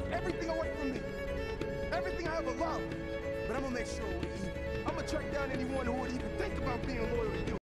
took everything away from me. Everything I ever loved. But I'm gonna make sure we're even. I'm gonna track down anyone who would even think about being loyal to you.